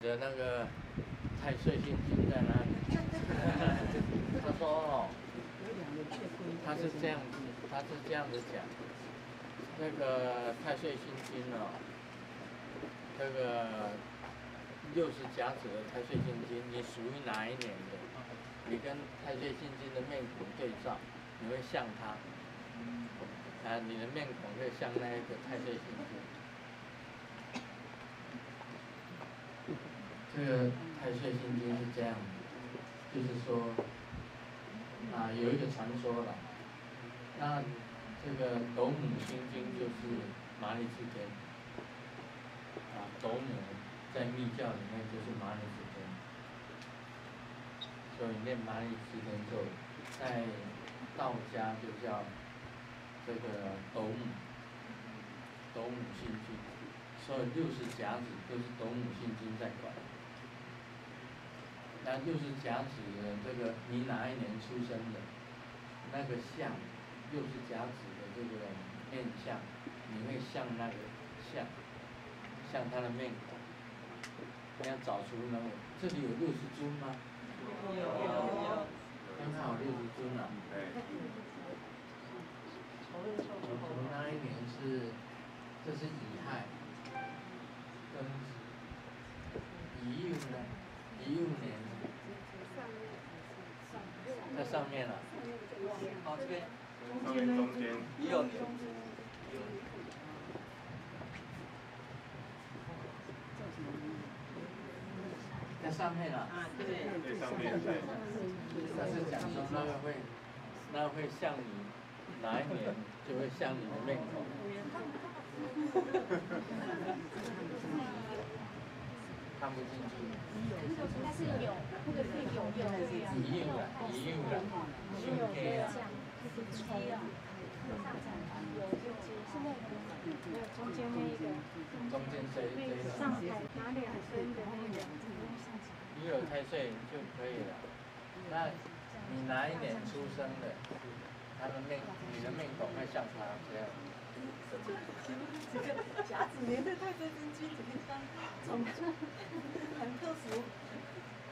的那个太岁星君在哪里？他说哦，他是这样子讲，那个太岁星君哦，这个60甲子的太岁星君，你属于哪一年的？你跟太岁星君的面孔对照，你会像他，你的面孔会像那个太岁星君。这个太岁星君是这样的，就是说，有一个传说了，那这个斗母星君就是麻利之天，斗母在密教里面就是麻利之天，所以念麻利之天咒，在道家就叫这个斗母星君，所以60甲子都是斗母星君在管。那60甲子的这个你哪一年出生的，那个像60甲子的这个面相，你会像那个像他的面孔，你要找出那个，这里有60尊吗？有，刚好60尊啊。我们那一年这是乙亥，庚子，乙酉呢？乙酉年在上面了。哦，这边。 中间。 16年。在上面了。 对，上面对。 他是讲说那个会像你哪一年就会像你的面孔。看不进去。 但是有，那个是有乙酉了，胸黑啊。 现在没有中间那一个， 中间这一个上海拿2分的那个， 你有太岁就可以了。那你哪一年出生的？你的面孔会像他这样。 这个甲子年的太岁星君怎么样？很特殊。